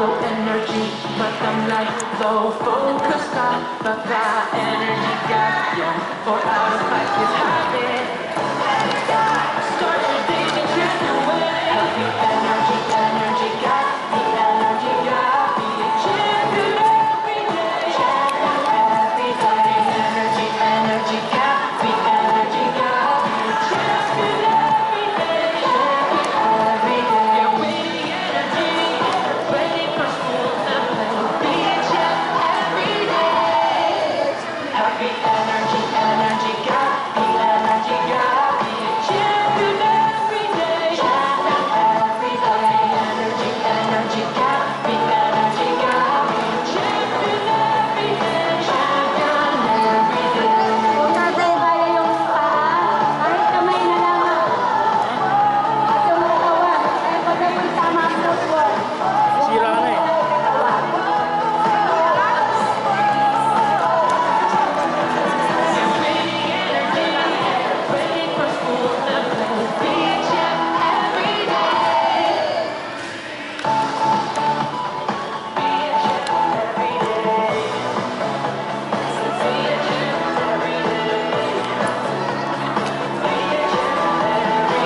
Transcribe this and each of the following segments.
low energy, but I'm like low focus. But that energy got ya for out of fight with habit. Start your day to check away. Healthy energy, energy got the energy got me a champion every day. Champion every day. Energy, energy got the energy got me a champion every day. Champion every day. You're winning energy, waiting for school and play. Be a champ every day. Happy energy, energy got the energy got me a champion every day. Champion every day. Energy, energy got the energy got me a champion every day. Champion every day. Kung natin kaya yung kahit kamay na lang. At yung katawan. Kaya pag may tama ang football. Sira na eh. Winning energy, waiting for school and play. Be a champ every day. Be a champ every day. Be a champ every day. Be a champ every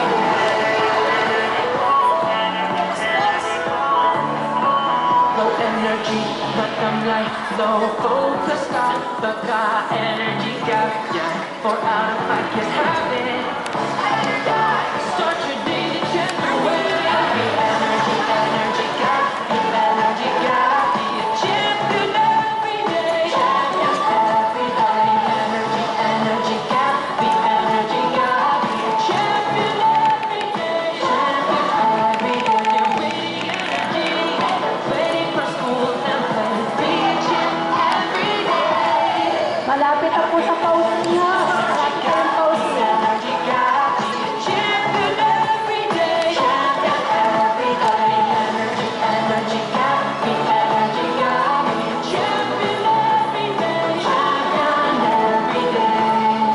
day. Low energy, but I'm like low focus. But got energy got ya for out of pocket habit. Start your day to check away. The energy, energy got the energy got be a champion every day. Champion every day. Energy, energy got the energy got be a champion every day. Champion every day. You're winning energy, waiting for school and play. Be a champ every day. Malapit na po sa posting ha. Malapit na yung posting. Energy got be a champion every day. Champion every day. Energy, energy got the energy got be a champion every day. Champion every day.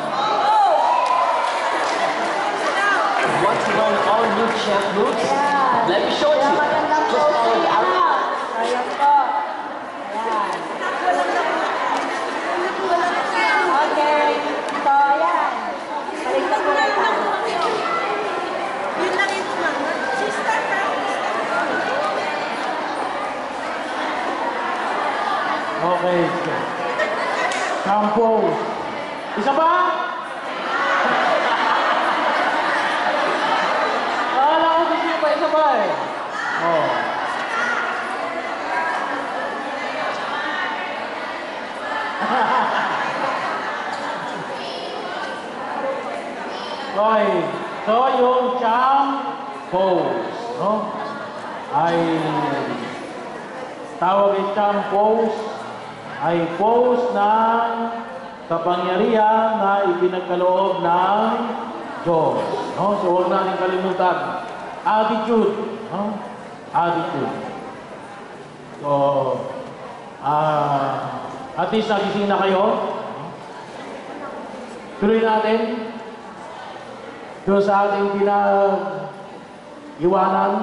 Want to learn all new champ moves? Ayan. Let me show it to Kaya you. magandang Just follow posting the ha. outline. Ayan po. Ayan. Okay. So, ayan. Balik na po na tayo. Yun lang ito, ma'am. Sister, Okay. Shampoo. Isa ba? Akala ko gusto niyo pa isa ba eh. Oh. Okay. So, yung shampoo, no? Ay tawag itong pose ay pose ng kapangyarihan na ipinagkaloob ng Diyos. No? So huwag natin kalimutan. Attitude. No? Attitude. So, at least nagising na kayo. Tuloy natin doon sa ating pinag-iwanan.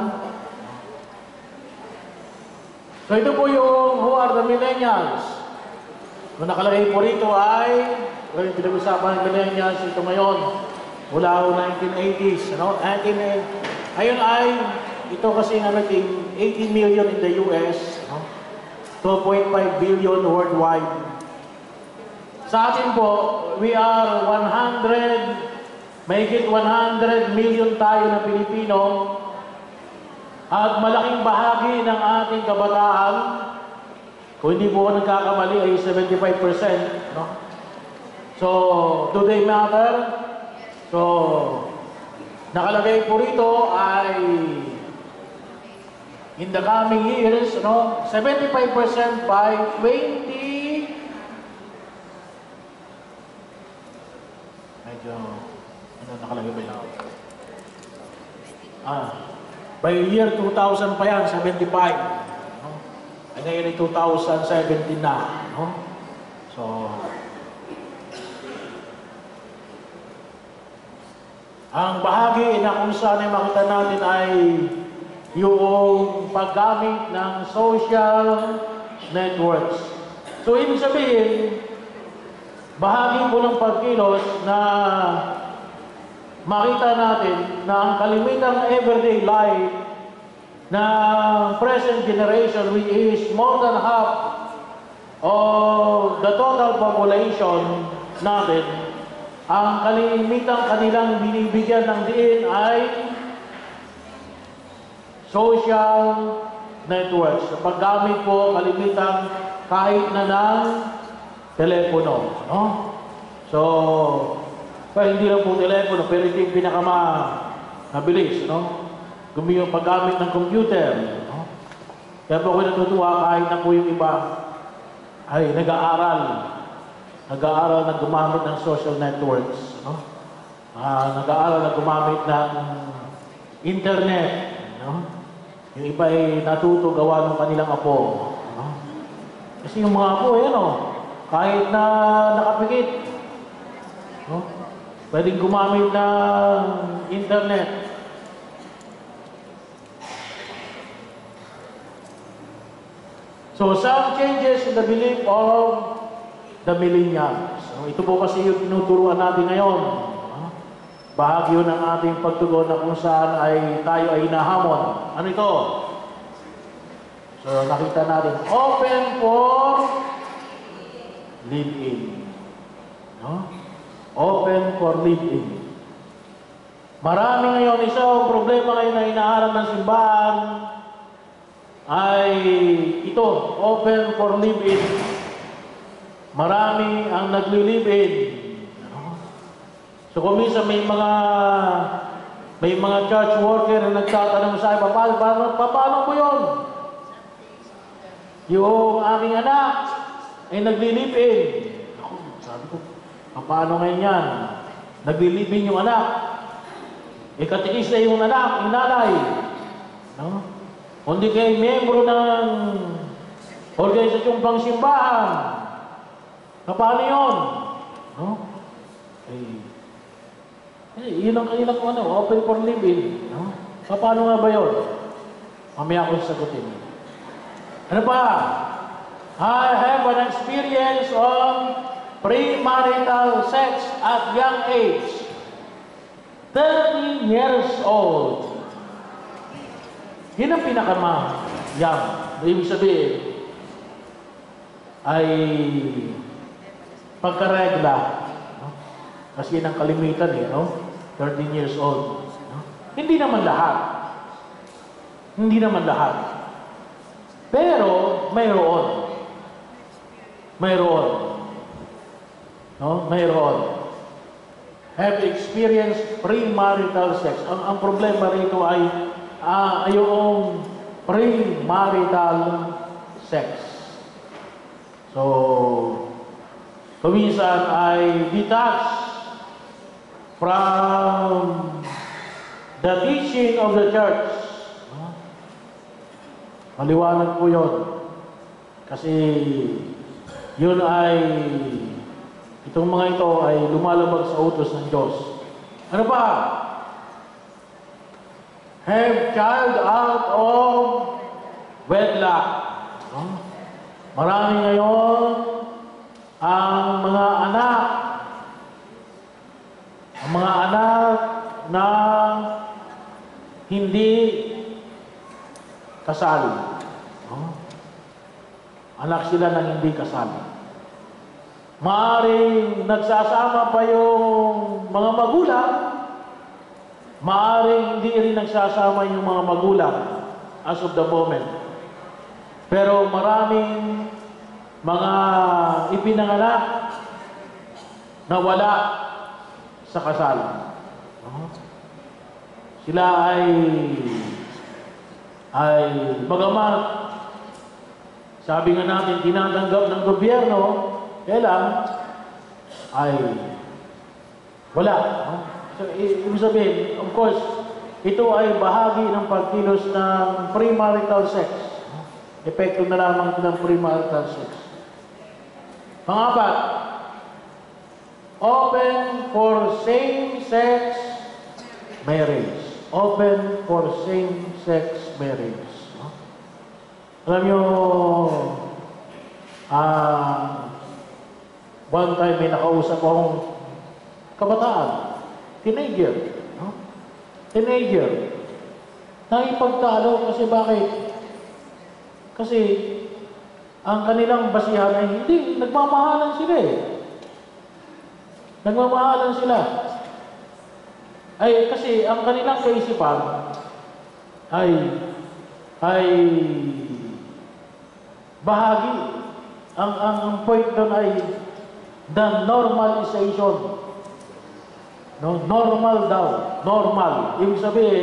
So ito po yung who are the millennials. Kung nakalagay po rito ay, yung pinag-usapan ng millennials, ito ngayon, mula ho 1980s. Ano? Ayun ay, ito kasi na naging 80 million in the US, no? 2.5 billion worldwide. Sa atin po, we are 100, mahigit 100 million tayo na Pilipino. At malaking bahagi ng ating kabataan, kung hindi po ako nagkakamali, ay 75%. No? So, do they matter? So, nakalagay po rito ay in the coming years, no, 75% by 20... Medyo, ano nakalagay ba yun? By year 2000 pa yan, 75. No? Ay ngayon ay 2017 na. No? So, ang bahagi na kung saan ay makita natin ay yung paggamit ng social networks. So, ibig sabihin, bahagi po ng pagkilos na makita natin na ang kalimitang everyday life na present generation, which is more than half of the total population natin, ang kalimitang kanilang binibigyan ng diin ay social networks. Paggamit po kalimitang kahit na ng telepono. No? So, hindi lang po telepono, pero ito yung pinakamabilis. No? Yung paggamit ng computer. No? Kaya po ako natutuwa kahit na po yung iba ay nag-aaral na gumamit ng social networks. No? Nag-aaral na gumamit ng internet. No? Yung iba ay natuto gawa ng kanilang apo. No? Kasi yung mga apo, kahit na nakapikit, no? Pwedeng gumamit ng internet. So, some changes in the belief of the millennials. So, ito po kasi yung tinuturuan natin ngayon. Bahagi yun ng ating pagtugon na kung saan ay tayo ay hinahamon. Ano ito? So, nakita natin. Open for live-in. No? Open for live-in. Marami ngayon, isang problema ngayon na hinaharap ng simbahan ay ito, open for live-in. Marami ang nagli-live-in. So kung minsan may mga church worker na nagtatanong sa akin, paano po yun? Yung aking anak ay nagli-live-in. Ako, sabi ko, paano ngayon yan? Nagli-live-in yung anak. Katikis na yung anak, yung nanay. No? Kundi kayo miyembro ng organisasyong pangsimbahan. Paano yun? No? Yun ang kanilang open for living. No? Paano nga ba yun? Mamaya ko sagutin. Ano pa? I have an experience on premarital sex at young age. 13 years old. Yun ang pinaka-young. Ibig sabihin, ay pagkaregla. No? Kasi yun ang kalimitan no? 13 years old. No? Hindi naman lahat. Hindi naman lahat. Pero, mayroon. Mayroon. No? Mayroon. Have experienced premarital sex. Ang problema rito ay yung premarital sex. So, kuminsan ay detached from the teaching of the church. Maliwanag po yun. Kasi yun ay itong mga ito ay lumalabag sa utos ng Diyos. Ano pa? Have child out of wedlock. Marami ngayon ang mga anak na hindi kasali. Anak sila ng hindi kasali. Maaring nagsasama pa yung mga magulang, maaring hindi rin nagsasama yung mga magulang as of the moment. Pero maraming mga ipinanganak na wala sa kasal. Sila ay bagamat sabi nga natin tinatanggap ng gobyerno, kailan ay wala. So, ibig sabihin, of course, ito ay bahagi ng pagkilos ng premarital sex. Epekto na lamang ng premarital sex. Pang-apat, open for same-sex marriage. open for same-sex marriage. No? Alam nyo, one time may nakausap akong kabataan, teenager. No? Teenager. Naipagtalo kasi bakit? Kasi ang kanilang basihan ay hindi, nagmamahalan sila eh. Nagmamahalan sila. Ay, kasi ang kanilang kaisipan ay bahagi. Ang point doon ay the normalization. No, normal daw. Normal. Ibig sabihin,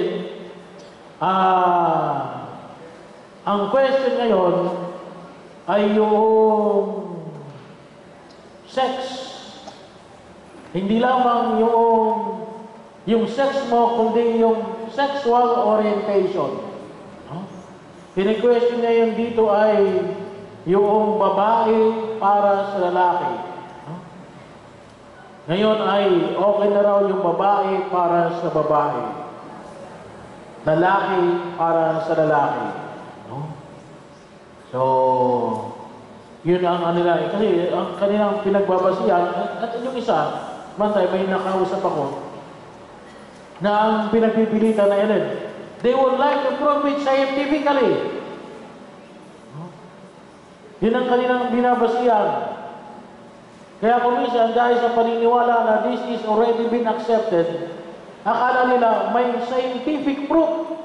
ang question ngayon ay yung sex. Hindi lamang yung sex mo, kundi yung sexual orientation. No? Pini-question ngayon dito ay yung babae para sa lalaki. No? Ngayon ay okay na raw yung babae para sa babae. Lalaki para sa lalaki. No? So, yun ang kanila. Kasi ang kanilang pinagbabasihan, at yung isa, bantay, may nakausap ako, na ang pinagpipilitan na yan, they would like to prove it scientifically. No? Yun ang kanilang binabasihan. Kaya kung minsan, dahil sa paniniwala na this is already been accepted, akala nila may scientific proof.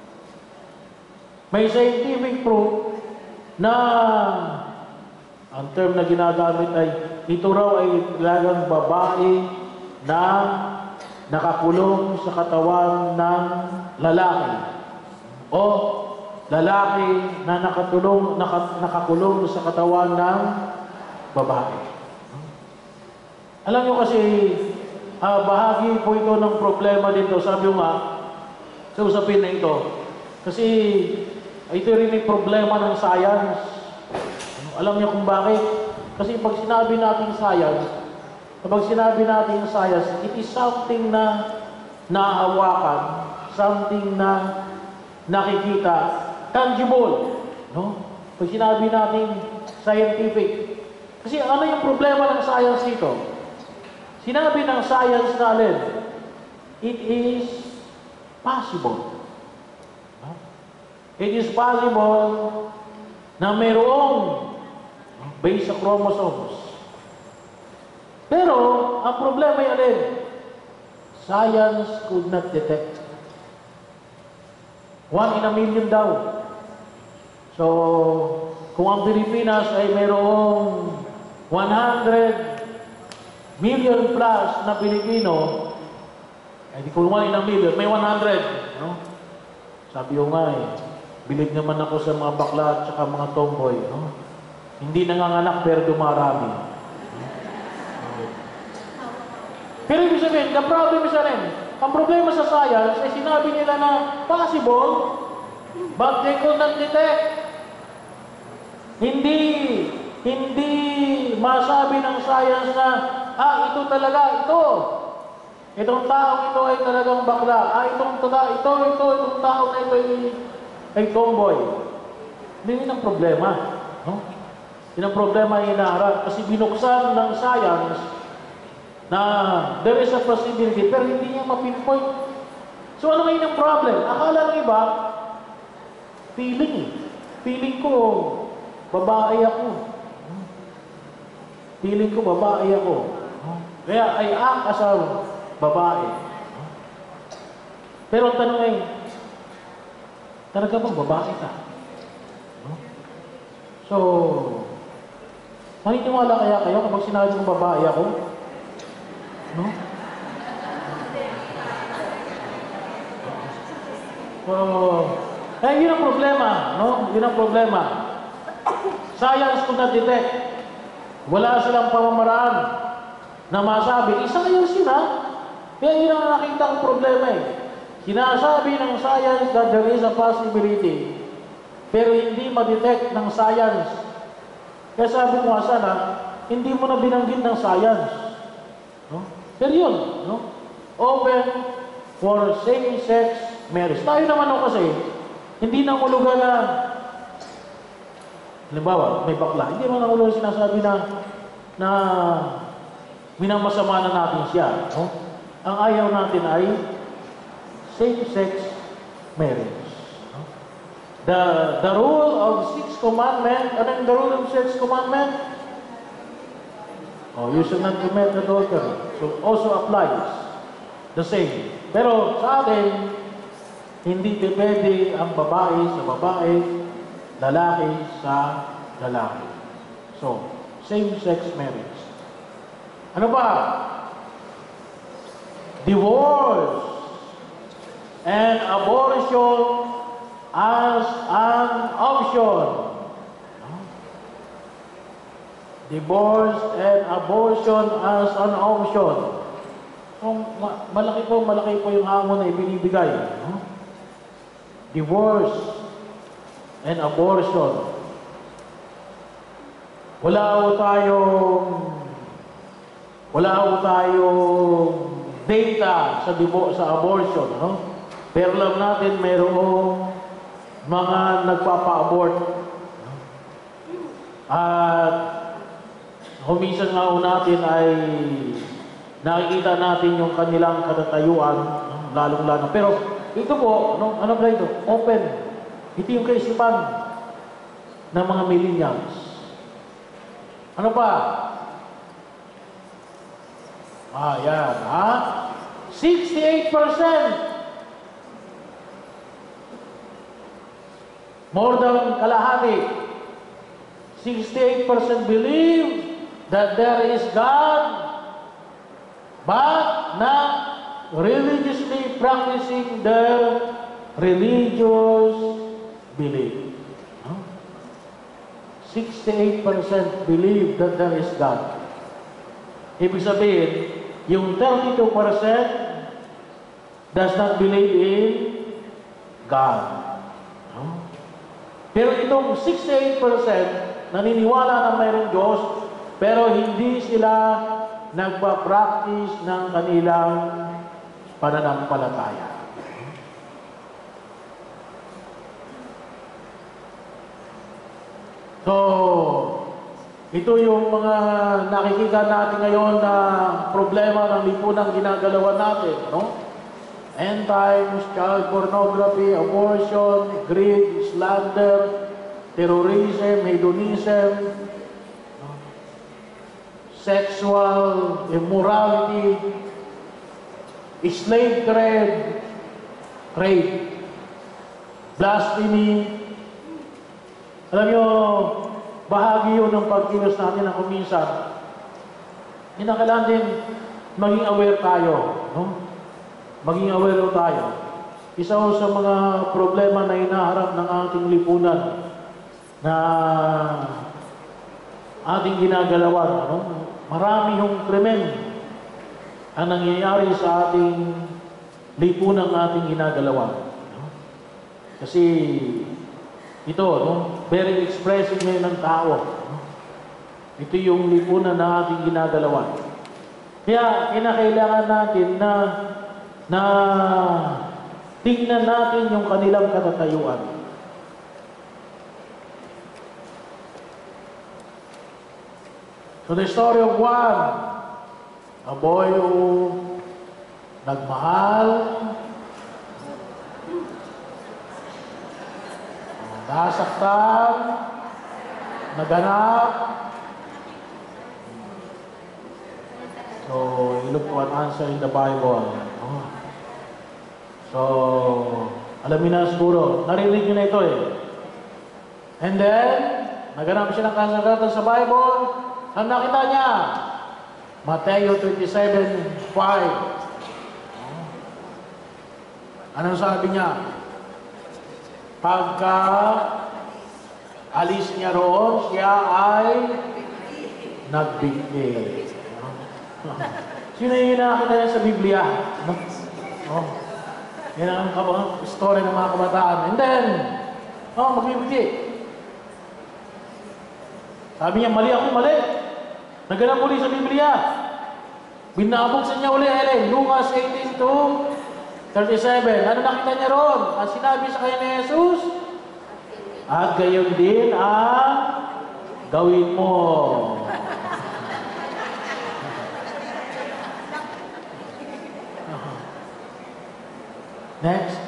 May scientific proof na ang term na ginagamit ay ito raw ay talagang babae na nakakulong sa katawan ng lalaki o lalaki na nakakulong sa katawan ng babae. Alam nyo kasi bahagi po ito ng problema dito. Sabi ko nga sa usapin na ito kasi ito rin ay problema ng science. Alam niyo kung bakit? Kasi pag sinabi natin science, it is something na naahawakan, something na nakikita, tangible. No? Pag sinabi natin scientific. Kasi ano yung problema ng science dito? Sinabi ng science na alin, it is possible. No? It is possible na mayroong based sa chromosomes. Pero, ang problema ay alin? Science could not detect. 1 in a million daw. So, kung ang Pilipinas ay mayroong 100 million plus na Pilipino, ay di kung 1 in a million, may 100. No? Sabi ko nga bilib naman ako sa mga bakla at saka mga tomboy. No? Hindi nanganganak pero dumarami. Pero ibig sabihin, the problem is rin, ang problema sa science ay sinabi nila na possible, but they could not detect. Hindi masabi ng science na, ito talaga, ito. Itong taong ito ay talagang bakla. Itong tao na ito ay tomboy. Hindi yun ang problema. No? Yun ang problema ay hinaharap. Kasi binuksan ng science na there is a possibility, pero hindi niya mapinpoint. So ano ngayon ang problem? Akala ng iba, feeling. Feeling ko, babae ako. Feeling ko, babae ako. Kaya I act as a babae. Pero ang tanong ay, talaga bang babae ka? So, maniniwala kaya kayo kapag sinabi kong babae ako? No? So, yun ang problema, no? Yun ang problema. Science could not detect. Wala silang pamamaraan na masabi, science yun ha? Kaya yun ang nakita kong problema eh. Sinasabi ng science that there is a possibility, pero hindi ma-detect ng science. Kaya sabi ko nga sana, hindi mo na binanggit ng science. No? Pero yun, no? Open for same-sex marriage. Tayo naman o kasi, hindi na ulugan na, halimbawa, may bakla, hindi naman ulugan sinasabi na minamasama na natin siya. No? Ang ayaw natin ay same-sex marriage. No? The rule of sixth commandment, ano yung the rule of sixth commandment? Oh, you should not commit adultery. So also applies the same. Pero sa atin, hindi pwede ang babae sa babae, lalaki sa lalaki. So, same-sex marriage. Ano ba? Divorce and abortion as an option. Divorce and abortion as an option. So, malaki po yung hamon na ibinibigay. No? Divorce and abortion. Wala ho tayong data sa abortion. No? Pero alam natin mayroong mga nagpapa-abort. No? At humisan nga ho natin ay nakikita natin yung kanilang katatayuan, no? Lalong-lalo. Pero ito po, ano ba ito? Open. Ito yung kaisipan ng mga millennials. Ano pa? Yan, ha? 68%. More than kalahati. 68% believe that there is God, but not religiously practicing their religious belief. 68% believe that there is God. Ibig sabihin, yung 32% does not believe in God. Pero itong 68% naniniwala na mayroong Diyos, pero hindi sila nagpa-practice ng kanilang pananampalataya. So, ito yung mga nakikita natin ngayon na problema ng lipunang ginagalawan natin, no? End times, child pornography, abortion, greed, slander, terrorism, hedonism, sexual immorality, slave trade, rape, blasphemy. Alam nyo, bahagi yun ng pagkilos natin na kuminsan. Kailangan din maging aware tayo. No? Maging aware tayo. Isa ho sa mga problema na hinaharap ng ating lipunan na ating ginagalawan. No? Marami yung krimen ang nangyayari sa ating lipunang ating ginagalawan. No? Kasi ito, no? Very expressive ngayon ng tao. No? Ito yung lipunan na ating ginagalawan. Kaya kinakailangan natin na tingnan natin yung kanilang katatayuan. So the story of one, a boy who nagmahal, nasaktan, naganap. So, you look for an answer in the Bible. Oh. So, alamin na siguro, narinig nyo na ito eh. And then, naganap siya ng kasagatan sa Bible. Ang nakita niya, Mateo 27:5. Anong sabi niya? Pagka alis niya roon, siya ay nagbigay. Sino yung nakakita niya sa Biblia? Oh. Yan ang story ng mga kabataan. And then, magbibigay. Sabi niya, mali ako, mali. Naganap uli sa Biblia. Binabuksan niya uli, Lucas 18:2. 37. Ano nakita niya ron? Ang sinabi sa kanya ni Jesus, at gayon din ang gawin mo. Next.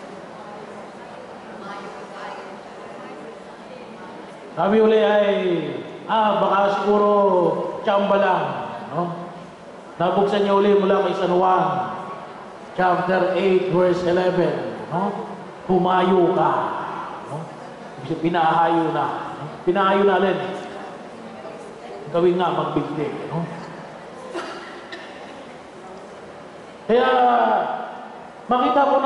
Sabi uli ay, baka siguro tsamba lang. No? Nabuksan niya uli mula kay San Juan, chapter 8, verse 11. No? Humayo ka. No? Pinahayo na. No? Pinahayo na alin. Gawin nga magbigti. No? Kaya, makita po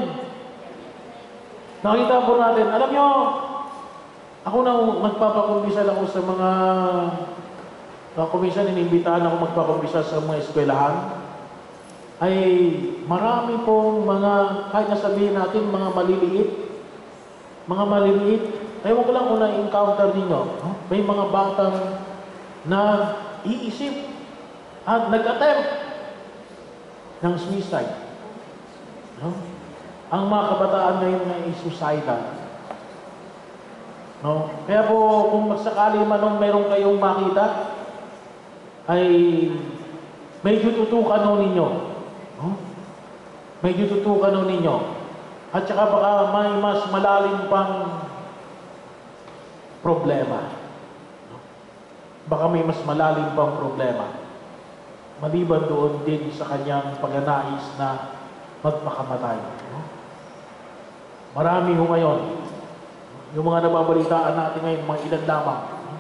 natin, alam nyo, ako na magpapakumbisa lang ako sa mga kumbisa, inimbitahan ako magpakumbisa sa mga eskwelahan, ay marami pong mga, kahit nasabihin natin, mga maliliit, ewan ko lang kung na-encounter ninyo, no? May mga batang na iisip at nag-attempt ng suicide. No? Ang mga kabataan ngayon ay suicidal. No? Kaya po, kung magsakali man mayroon kayong makita, ay medyo tutukan ninyo. No? Medyo tutukan ninyo. At saka baka may mas malalim pang problema. No? Baka may mas malalim pang problema. Maliban doon din sa kanyang pagnanais na magpakamatay. No? Marami ho ngayon. Yung mga nababalitaan natin ngayon, mga ilan lamang.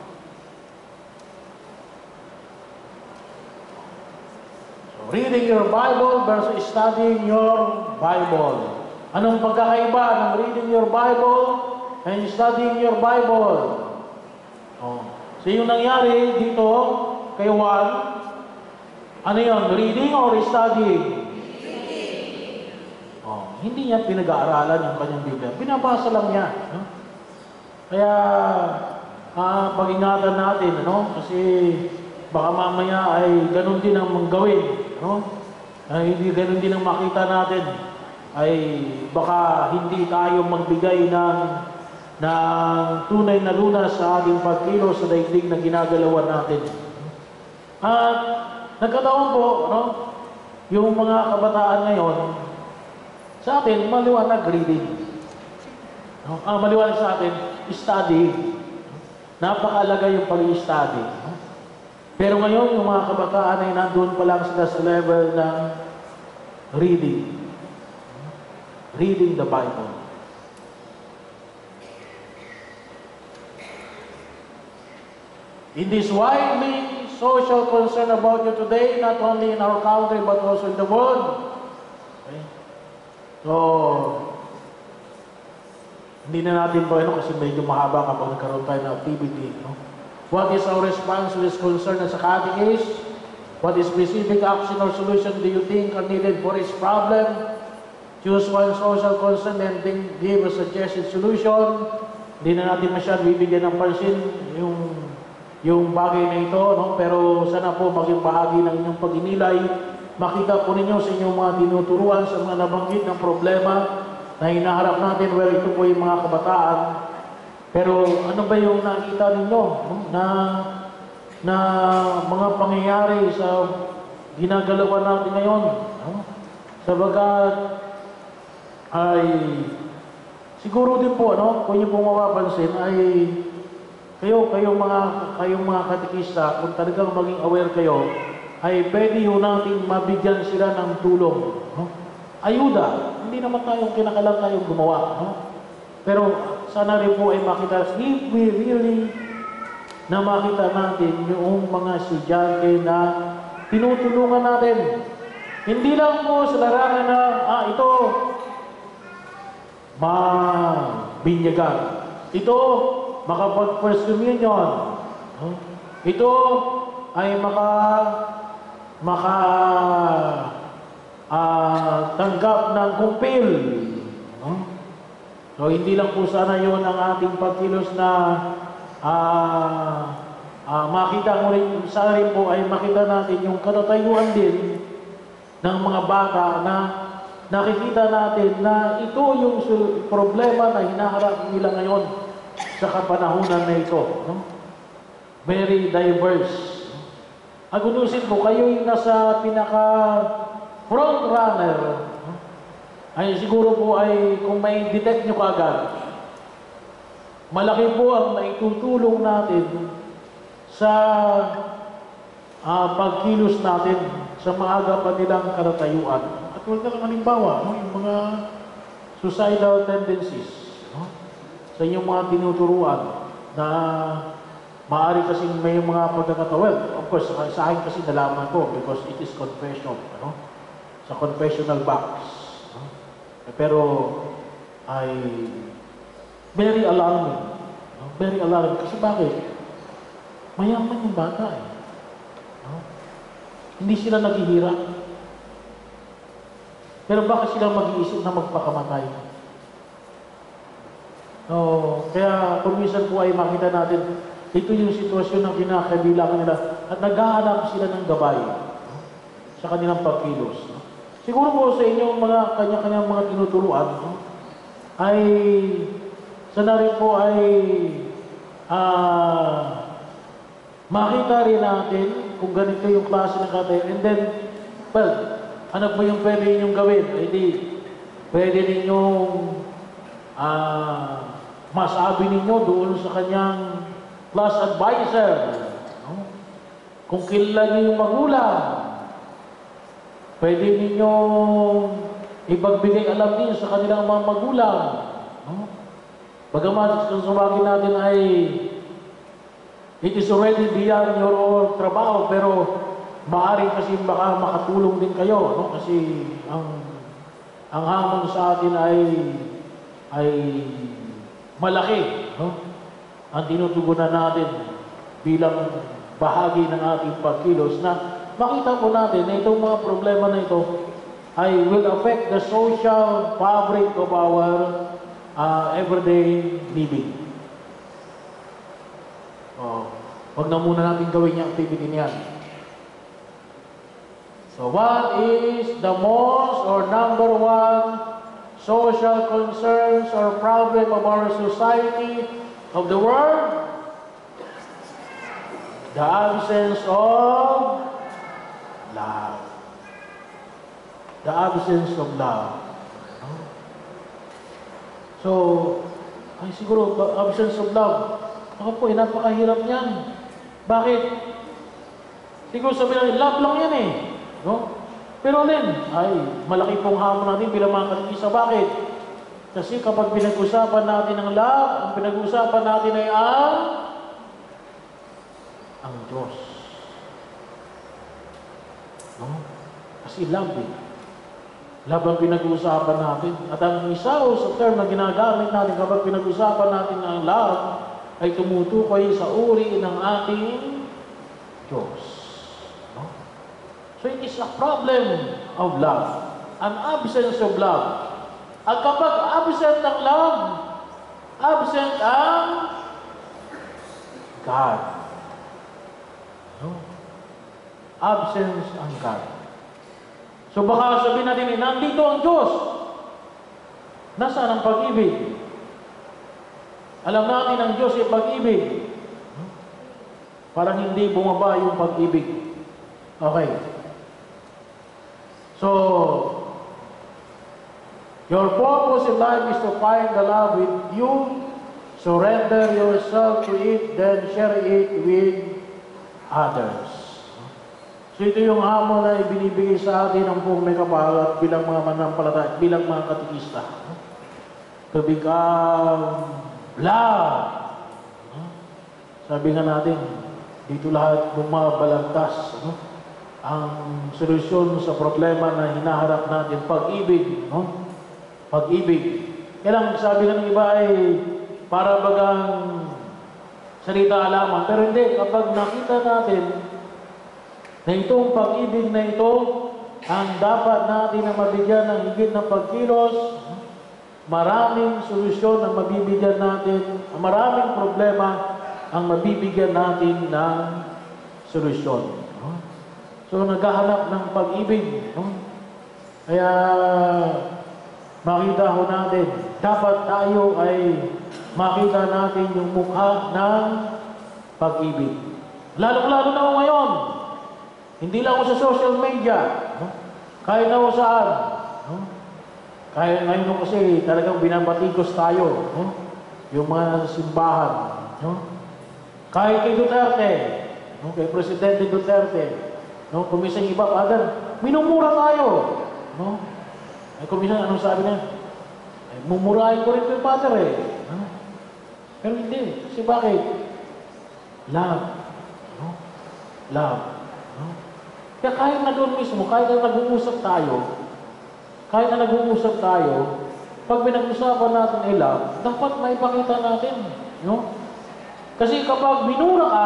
So, reading your Bible versus studying your Bible. Anong pagkakaiba ng reading your Bible and studying your Bible? Oh. So, yung nangyari dito, kay Juan, ano yun? Reading or studying? Oh, hindi niya pinag-aaralan yung kanyang Biblia. Binabasa lang niya. No? Kaya, pag-ingatan natin, ano? Kasi baka mamaya ay ganun din ang manggawin. No? Ay hindi ganun din ang makita natin. Ay baka hindi tayo magbigay ng tunay na lunas sa ating pagkilos sa daigdig na ginagalawan natin. At nagkataon po, no? Yung mga kabataan ngayon, sa atin, maliwanag reading. No? Maliwanag sa atin, study. Napakalaga yung pag-i-study. No? Pero ngayon, yung mga kabataan ay nandun pa lang sila sa level ng reading. Reading the Bible. In this widely social concern about you today, not only in our country but also in the world. Okay? So, hindi na natin po kasi medyo mahaba kapag nagkaroon tayo ng activity. No? What is our response to this concern as a catechist? What is specific action or solution do you think are needed for this problem? Choose one social concern and then give a suggested solution. Hindi na natin masyadong bibigyan ng pansin yung bagay na ito, no? Pero sana po maging bahagi ng inyong pag-inilay. Makita po ninyo sa inyong mga tinuturuan sa mga nabanggit ng problema na hinaharap natin. Well, ito po yung mga kabataan. Pero ano ba yung nakita ninyo, no? na mga pangyayari sa ginagalawan natin ngayon? No? Sabagat ay siguro din po, no? Kung niyo po mapapansin ay kayong mga katekista, kung talagang maging aware kayo, ay pwede ho natin mabigyan sila ng tulong. No? Ayuda. Hindi naman tayong kinakalang tayong gumawa. No? Pero sana rin po ay makita, if we really na makita natin yung mga estudyante na tinutulungan natin. Hindi lang po sa larangan na, ito, mabinyagan. Ito, makapag-first communion. No? Ito ay tanggap ng kumpil. No? So, hindi lang po sana yun ang ating pagkilos na makita mo rin, sana rin po ay makita natin yung katatayuan din ng mga bata na nakikita natin na ito yung problema na hinaharap nila ngayon sa kapanahunan na ito. No? Very diverse. Agunusin po, kayo yung nasa pinaka front runner. No? Ay siguro po ay kung may detect nyo kaagad, malaki po ang maitutulong natin sa pagkilos natin sa maaga pa nilang karatayuan. At huwag na lang halimbawa, no, yung mga suicidal tendencies, no, sa inyong mga tinuturuan na maaari kasi may mga pagkakataon. Well, of course, sa akin kasi nalaman ko because it is confession, no, sa confessional box. No? Pero ay very alarming. No? Very alarming. Kasi bakit? Mayaman yung bata eh. No? Hindi sila naghihirap. Pero bakit sila mag-iisip na magpakamatay? No, kaya kung minsan po ay makita natin, ito yung sitwasyon ng kinakabilangan nila at naghahanap sila ng gabay, no? Sa kanilang pagkilos. No? Siguro po sa inyong mga kanya-kanyang mga tinuturuan, no? Ay sana rin po ay makita rin natin kung ganito yung klase ng katayan. And then, well, ano po yung pwede ninyong gawin? Ay di, pwede ninyong masabi ninyo doon sa kanyang class advisor. No? Kung kilala niyo yung magulang, pwede ninyong ipagbigay alam din sa kanilang mga magulang. No? Bagamat kung sumagin natin ay it is already beyond your trabaho, pero maaari kasi baka makatulong din kayo, no? Kasi ang hamon sa atin ay malaki, no? Ang tinutugunan natin bilang bahagi ng ating pagkilos na makita po natin na itong mga problema na ito ay will affect the social fabric of our everyday living. Wag na muna natin gawin yung activity niyan. So what is the most or number one social concerns or problem of our society, of the world? The absence of love. The absence of love. So, ay siguro, absence of love. Ako po, napakahirap niyan. Bakit? Siguro sabihin natin, love lang yan eh. No? Pero Len, ay, malaki pong hamon natin bilang mga katikisa. Bakit? Kasi kapag pinag-usapan natin ang love, ang pinag-usapan natin ay ang Diyos. No? Kasi love eh. Love ang pinag-uusapan natin. At ang isa o sa term na ginagamit natin kapag pinag-uusapan natin ang love ay tumutukoy sa uri ng ating Diyos. No? So it is a problem of love. An absence of love. At kapag absent ang love, absent ang God. No? Absence ang God. So baka sabihin natin, nandito ang Diyos. Nasaan ang pag-ibig? Alam natin ang Diyos ay pag-ibig. Parang hindi bumaba yung pag-ibig. Okay. So, your purpose in life is to find the love with you, surrender yourself to it, then share it with others. So ito yung hamon na ibinibigay sa atin ng buong may kapal at bilang mga manampalataya, bilang mga katikista. To become love. Sabi nga natin, dito lahat bumabalagtas. Ang solusyon sa problema na hinaharap natin, pag-ibig. Pag-ibig. Kaya lang, sabi nga ng iba ay para bagang salita lamang. Pero hindi, kapag nakita natin na itong pag-ibig na ito ang dapat natin na mabigyan ng higit na pagkilos, maraming solusyon ang mabibigyan natin, maraming problema ang mabibigyan natin ng solusyon. So, naghahanap ng pag-ibig. Kaya makita ho natin, dapat tayo ay makita natin yung mukha ng pag-ibig. Lalo-lalo na ho ngayon. Hindi lang ho sa social media. No? Kahit na ho saan. No? Kahit ngayon ho kasi talagang binabatikos tayo. No? Yung mga nasa simbahan. No? Kahit kay Duterte. No? Kay Presidente Duterte. No? Kumisang iba pa agad. Minumura tayo. No? Ay kumisang anong sabi niya? Ay, mumurahin ko rin kay Father eh. No? Pero hindi. Kasi bakit? Love. No? Love. No? Kaya kahit na doon mismo, kahit na nag-uusap tayo, pag pinag-usapan natin ay love, dapat maipakita natin. No? Kasi kapag minura ka,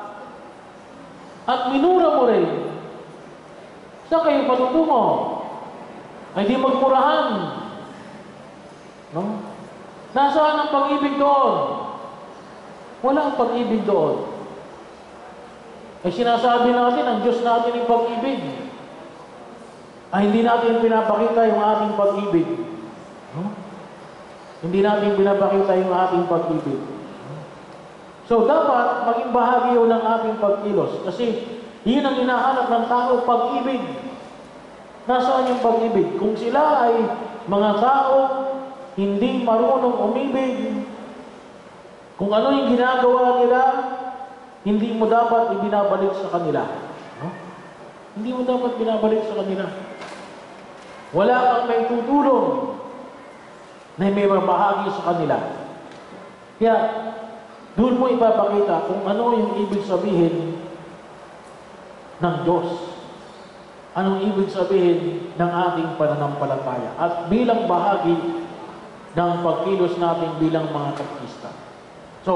at minura mo rin, saan kayo patutungo? Ay di magmurahan. No? Nasaan ang pag-ibig doon? Walang pag-ibig doon. Ay sinasabi natin, ang Diyos natin ay pag-ibig. Ay hindi natin pinapakita yung ating pag-ibig. No? Hindi natin pinapakita yung ating pag-ibig. So dapat maging bahagi yun ng ating pagkilos. Kasi yun ang hinahanap ng tao, pag-ibig. Nasaan yung pag-ibig? Kung sila ay mga tao hindi marunong umibig, kung ano yung ginagawa nila, hindi mo dapat ibinabalik sa kanila. No? Hindi mo dapat binabalik sa kanila. Wala kang may tutulong na may mabahagi sa kanila. Kaya, doon mo ipapakita kung ano yung ibig sabihin ng Diyos. Anong ibig sabihin ng ating pananampalataya. At bilang bahagi ng pagkilos natin bilang mga Kristiyano. So,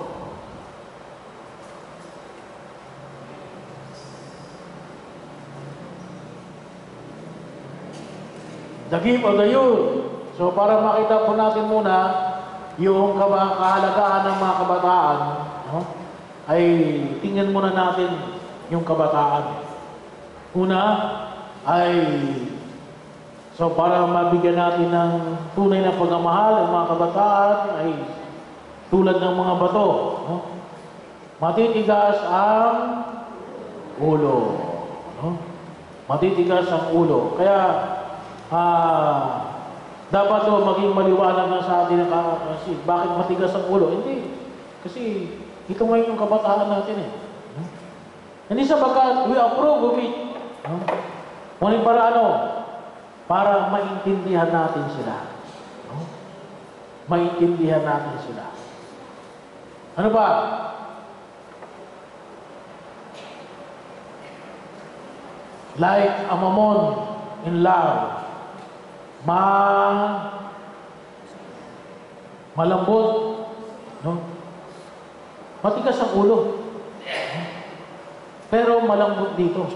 the gift of the youth. So, para makita po natin muna yung kahalagahan ng mga kabataan, no? Ay tingnan muna natin yung kabataan. Una ay so para mabigyan natin ng tunay na pagmamahal ang mga kabataan ay tulad ng mga bato, no? Matitigas ang ulo, no? Matitigas ang ulo. Kaya dapat maging maliwanag na sa atin kasi bakit matigas ang ulo? Hindi. Kasi ito ngayon yung kabataan natin eh. Hindi sapagkat we approve of it. Ngunit para ano? Para maintindihan natin sila. Maintindihan natin sila. Ano ba? Like a mammon in love. Malambot, no? Matigas ang ulo. Pero malambot dito.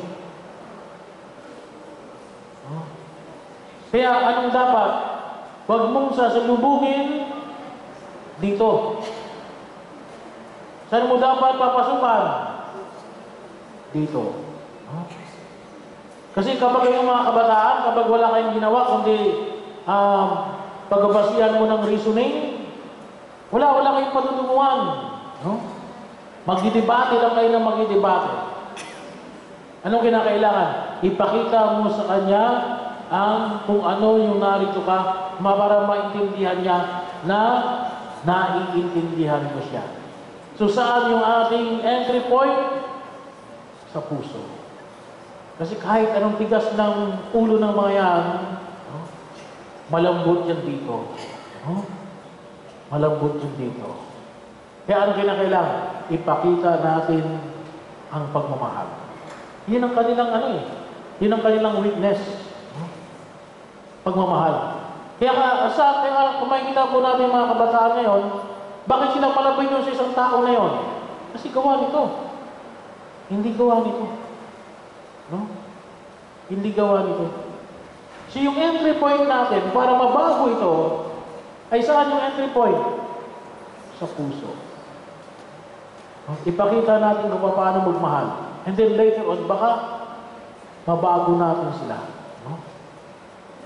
No? Kaya anong dapat? Huwag mong sasalubungin dito. Saan mo dapat papasukan? Dito. No? Kasi kapag yung mga kabataan, kapag wala kayong ginawa, kundi pagbabasihan mo ng reasoning, wala kayong patutunguhan. No? Magdidebate lang kayo ng magdidebate. Anong kinakailangan? Ipakita mo sa kanya kung ano yung narito ka para maintindihan niya na naiintindihan mo siya. So saan yung ating entry point? Sa puso. Kasi kahit anong tigas ng ulo ng mga yan, no? Malambot yan dito. No? Malambot yan dito. Kaya ano kinakailangan? Ipakita natin ang pagmamahal. Yan ang kanilang Yan ang kanilang weakness. No? Pagmamahal. Kaya kung makikita po natin mga kabataan ngayon, bakit sila palabay yun sa isang tao na yun? Kasi gawa nito. Hindi gawa nito. No? Hindi gawa nito. So yung entry point natin, para mabago ito, ay saan yung entry point? Sa puso. No? Ipakita natin kung paano magmahal. And then later on, baka mabago natin sila. No?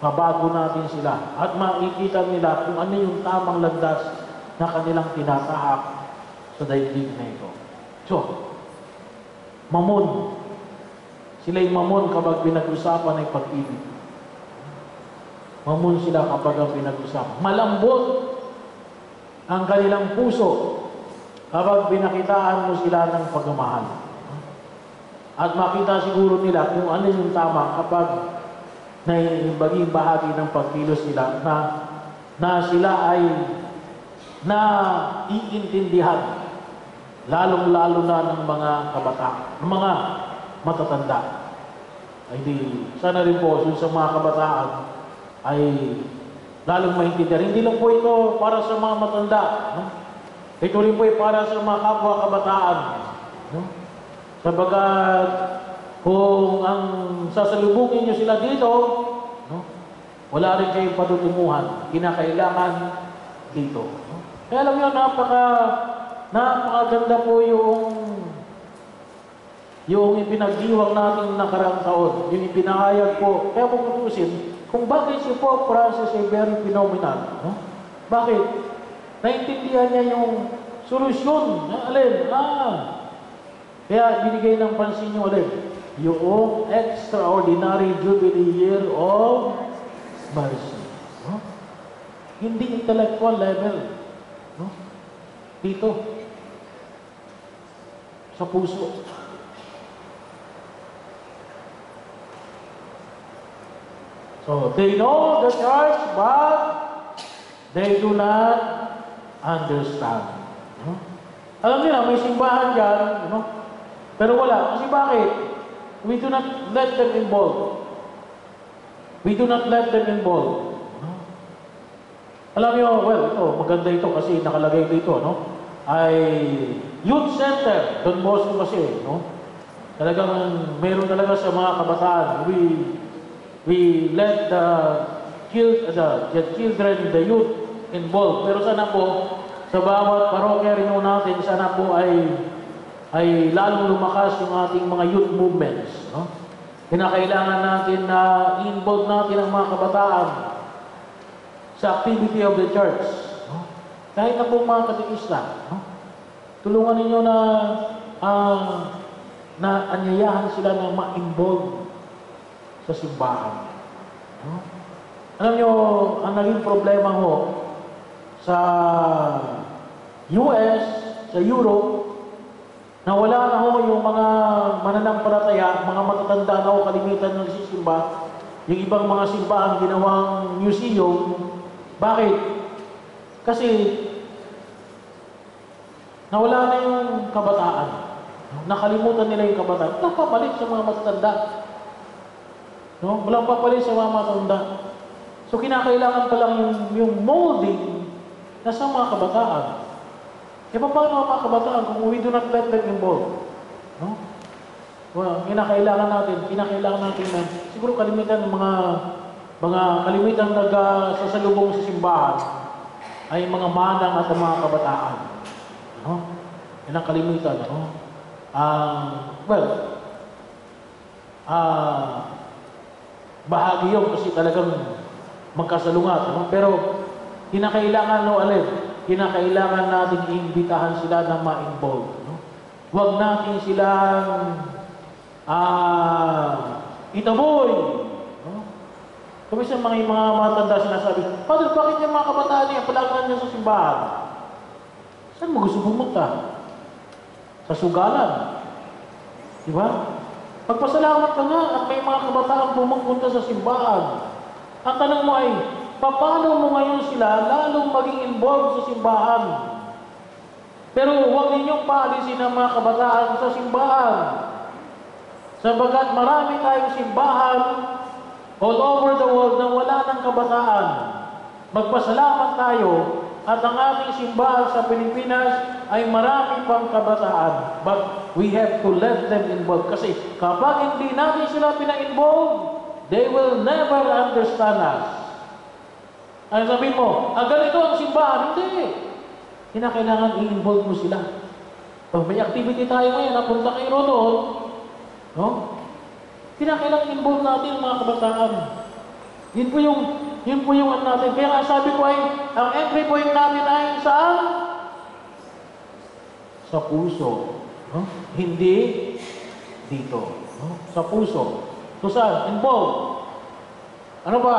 mabago natin sila at makikita nila kung ano yung tamang landas na kanilang tinatahak sa daigdig na ito. So, mamon. Sila'y mamon kapag pinag-usapan ay pag-ibig. Mamon sila kapag ang pinag-usapan. Malambot ang kanilang puso kapag binakitaan mo sila ng pagmamahal. At makita siguro nila kung ano yung tama kapag maging bahagi ng pagkilos nila na sila ay naiintindihan lalong-lalo na ng mga kabataan, ng mga matatanda. Ay di, sana rin po sa mga kabataan ay lalong maintindihan. Hindi lang po ito para sa mga matanda. No? Ito rin po ay para sa mga kapwa kabataan. No? Sabagat kung ang sasalubungin nyo sila dito, no? Wala rin kayong patutunguhan. Kinakailangan dito. No? Kaya alam nyo, napakaganda po yung ipinagdiwang natin nakaraang taon. Yung ipinahayag po. Kaya po kutusin, kung bakit si Pope Francis ay very phenomenal. No? Bakit? Naintindihan niya yung solusyon. Alin? Kaya binigay ng pansin niyo alin? Yung extraordinary Jubilee Year of Mercy. No? Hindi intellectual level. No? Dito. Sa puso. So, they know the church, but they do not understand. No? Alam nila, may simbahan dyan, no? Pero wala. Kasi bakit? We do not let them involved. We do not let them involved. No? Alam niyo, well, ito, maganda ito kasi nakalagay dito, no? Ay Youth Center, Don Bosco kasi, no? Talagang mayroon talaga sa mga kabataan. We let the children, the youth involved. Pero sana po, sa bawat parokya rin natin, sana po ay lalong lumakas yung ating mga youth movements. No? Kinakailangan natin na i-involve natin ang mga kabataan sa activity of the church. No? Kahit na po mga katikista. No? Tulungan ninyo na anyayahan sila na ma-involve sa simbahan. No? Alam nyo, ang naging problema ho sa US, sa Europe, na wala na ho yung mga mananampalataya, mga matatanda na ho kalimitan ng sisimba, yung ibang mga simbahan ginawang museum. Bakit? Kasi nawala na yung kabataan. Nakalimutan nila yung kabataan. Walang papalit sa mga matatanda. No? Walang papalit sa mga matatanda. So kinakailangan pa lang yung molding na sa mga kabataan. E paano ang mga kabataan kung we do not let them involved? No? Well, kinakailangan natin na siguro kalimitan ng mga kalimitan nagsasalubong sa simbahan ay mga manang at mga kabataan. No? Yan ang kalimitan. No? Bahagi yun kasi talagang magkasalungat. No? Pero kinakailangan kinakailangan natin iimbitahan sila na ma-involve. No? Huwag natin silang itaboy. No? Kuminsan mga matanda sinasabi, Father, bakit yung mga kabataan niya palagnan niya sa simbahan? Saan mo gusto pumunta? Sa sugalan. Di ba? Pagpasalamat ka nga at may mga kabataan pumupunta sa simbahan. Ang tanong mo ay, paano mo ngayon sila lalong maging involved sa simbahan? Pero huwag ninyong paalisin ang mga kabataan sa simbahan. Sabagat marami tayong simbahan all over the world na wala ng kabataan. Magpasalamat tayo at ang ating simbahan sa Pilipinas ay marami pang kabataan. But we have to let them involved. Kasi kapag hindi natin sila pina-involve, they will never understand us. Ay sabihin mo, ganito ang simbahan. Hindi. Kinakailangan i-involve mo sila. Pag may activity tayo ngayon, napunta kayo doon, no? Kinakailangan i-involve natin ang mga kabataan. Yun po yung ano natin. Kaya nga sabi ko ay, ang entry point natin ay saan? Sa puso. No? Hindi dito. No? Sa puso. So saan? Involved. Ano ba?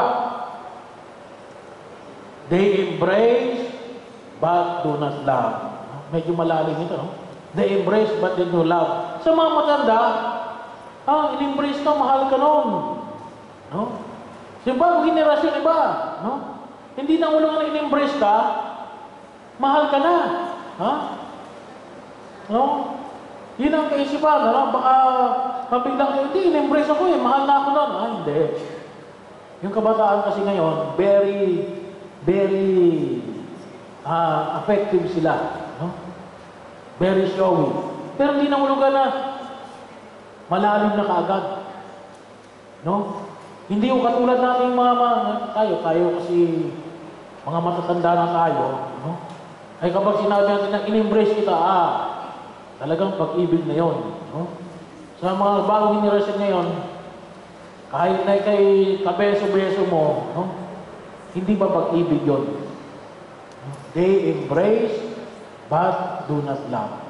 They embrace but do not love. Medyo malalim ito, no? They embrace but they do love. Sa mga matanda, in-embrace ka, mahal ka noon. No? Sa bagong henerasyon iba, no? Hindi na ulo nga in-embrace ka, mahal ka na. Ha? No? Yun ang kaisipan, no? Baka mabiglang, hindi, in-embrace ako eh, mahal na ako noon. Hindi. Yung kabataan kasi ngayon, very affective sila. No? Very showy. Pero hindi na ulugan na malalim na kaagad. No? Hindi yung katulad natin tayo kasi mga matatanda na tayo. No? Ay kapag sinabi natin na in-embrace kita, talagang pag-ibig na yon. No? Sa mga bagong henerasyon ngayon, kahit na kay kabeso-beso mo, no? Hindi ba pag-ibig yun? They embrace but do not love.